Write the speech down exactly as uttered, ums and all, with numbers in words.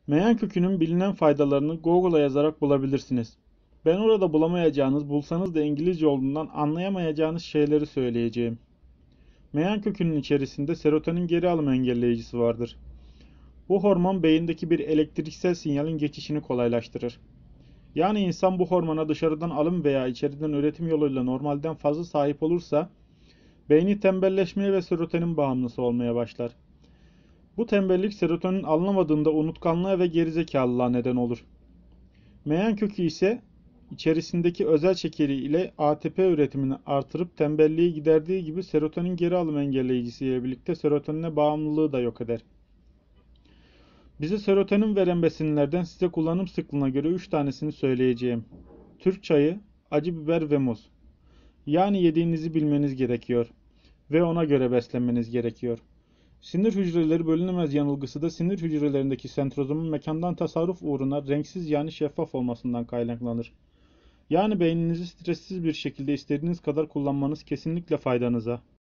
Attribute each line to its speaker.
Speaker 1: Meyan kökünün bilinen faydalarını Google'a yazarak bulabilirsiniz. Ben orada bulamayacağınız, bulsanız da İngilizce olduğundan anlayamayacağınız şeyleri söyleyeceğim. Meyan kökünün içerisinde serotonin geri alım engelleyicisi vardır. Bu hormon beyindeki bir elektriksel sinyalin geçişini kolaylaştırır. Yani insan bu hormona dışarıdan alım veya içeriden üretim yoluyla normalden fazla sahip olursa, beyni tembelleşmeye ve serotonin bağımlısı olmaya başlar. Bu tembellik serotonin alınamadığında unutkanlığa ve gerizekalılığa neden olur. Meyan kökü ise içerisindeki özel şekeri ile A T P üretimini artırıp tembelliği giderdiği gibi serotonin geri alım engelleyicisiyle birlikte serotonine bağımlılığı da yok eder. Bize serotonin veren besinlerden size kullanım sıklığına göre üç tanesini söyleyeceğim. Türk çayı, acı biber ve muz. Yani yediğinizi bilmeniz gerekiyor ve ona göre beslenmeniz gerekiyor. Sinir hücreleri bölünemez yanılgısı da sinir hücrelerindeki sentrozomun mekandan tasarruf uğruna renksiz yani şeffaf olmasından kaynaklanır. Yani beyninizi stressiz bir şekilde istediğiniz kadar kullanmanız kesinlikle faydanıza.